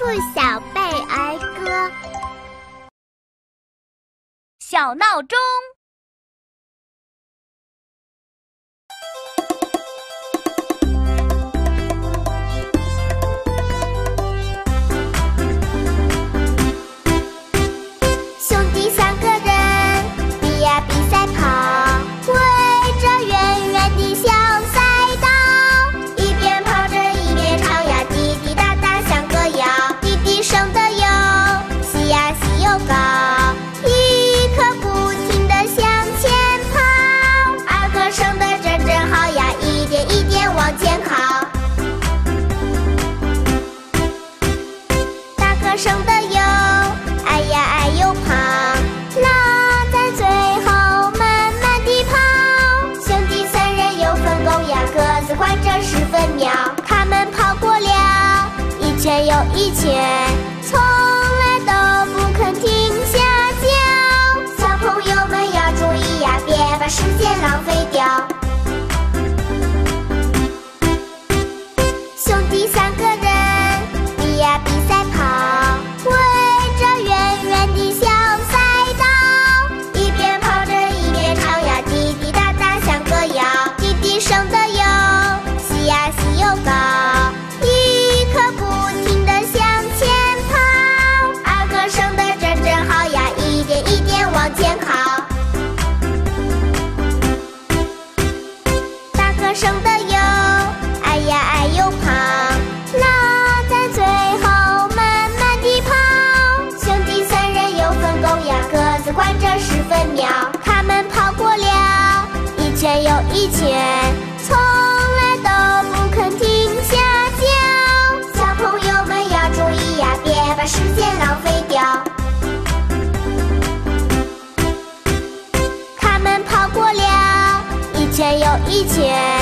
兔小贝儿歌。 小闹钟。 兄弟三个人比呀比赛跑，围着圆圆的小赛道，一边跑着一边唱呀，滴滴答答像歌谣。滴滴声的有西呀西又高，一颗不停地向前跑，二颗声的真真好呀，一点一点往前靠。大颗声的有哎呀哎又胖，拉在最后慢慢地跑。兄弟三人有分工呀，各自换着10分秒。他们跑过了一圈又一圈，从来都不肯停下脚。小朋友们要注意呀，别把时间浪费掉。兄弟三个人比呀比赛跑，围着圆圆的小赛道，一边跑着一边唱呀，滴滴答答像歌谣。滴滴声的有西呀西又高，一颗不停地向前跑，二颗声的真真好呀，一点一点往前靠。大颗声的有哎呀哎又胖，拉在最后慢慢地跑。兄弟三人有分工呀，各自换着10分秒。他们跑过了一圈又一圈，从来都不肯停下脚。小朋友们要注意呀，别把时间浪费掉。他们跑过了一圈又一圈，